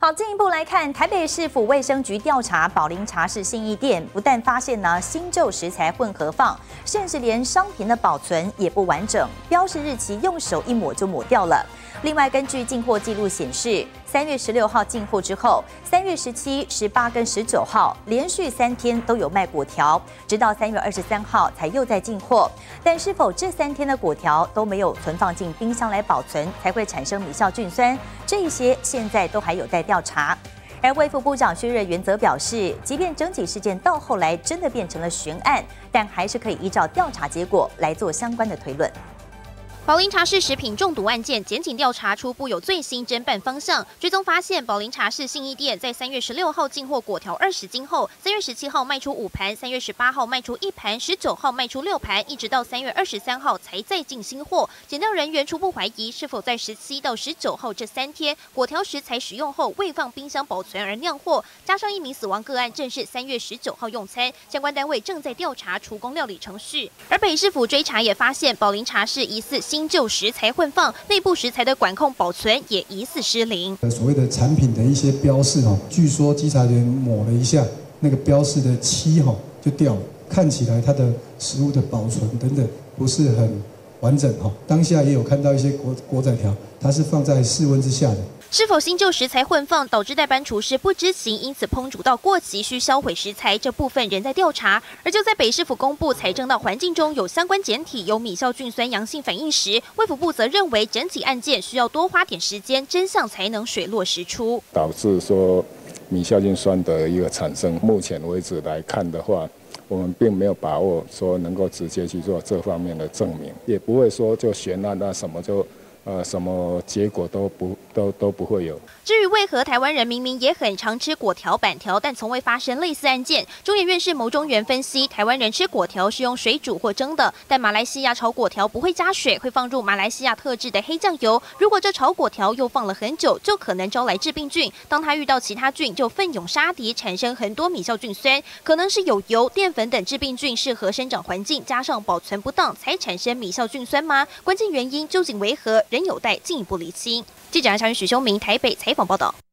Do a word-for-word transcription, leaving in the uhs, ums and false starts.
好，进一步来看，台北市府卫生局调查宝林茶室信义店，不但发现呢新旧食材混合放，甚至连商品的保存也不完整，标示日期用手一抹就抹掉了。另外，根据进货记录显示，三月十六号进货之后，三月十七、十八跟十九号连续三天都有卖果条，直到三月二十三号才又在进货。但是否这三天的果条都没有存放进冰箱来保存，才会产生米酵菌酸？这一些现在都还有待调查。而卫福部长薛瑞元则表示，即便整体事件到后来真的变成了悬案，但还是可以依照调查结果来做相关的推论。 宝林茶室食品中毒案件，检警调查初步有最新侦办方向，追踪发现，宝林茶室信义店在三月十六号进货果条二十斤后，三月十七号卖出五盘，三月十八号卖出一盘，十九号卖出六盘，一直到三月二十三号才再进新货。检调人员初步怀疑，是否在十七到十九号这三天果条食材使用后未放冰箱保存而酿货，加上一名死亡个案正是三月十九号用餐，相关单位正在调查厨工料理程序。而北市府追查也发现，宝林茶室疑似新旧食材混放，内部食材的管控保存也疑似失灵。 所谓的产品的一些标示哦，据说稽查员抹了一下，那个标示的漆哈就掉了，看起来它的食物的保存等等不是很完整哈。当下也有看到一些锅锅仔条，它是放在室温之下的。 是否新旧食材混放导致代班厨师不知情，因此烹煮到过期需销毁食材？这部分仍在调查。而就在北市府公布财政到环境中有相关检体有米酵菌酸阳性反应时，卫福部则认为整体案件需要多花点时间，真相才能水落石出。 导致说米酵菌酸的一个产生，目前为止来看的话，我们并没有把握说能够直接去做这方面的证明，也不会说就悬案那什么就。呃，什么结果都不都都不会有。 至于为何台湾人明明也很常吃果条、板条，但从未发生类似案件？中研院士牟中原分析，台湾人吃果条是用水煮或蒸的，但马来西亚炒果条不会加水，会放入马来西亚特制的黑酱油。如果这炒果条又放了很久，就可能招来致病菌。当它遇到其他菌，就奋勇杀敌，产生很多米酵菌酸，可能是有油、淀粉等致病菌适合生长环境，加上保存不当，才产生米酵菌酸吗？关键原因究竟为何？仍有待进一步厘清。记者杨长宇、许修明台北采访报道。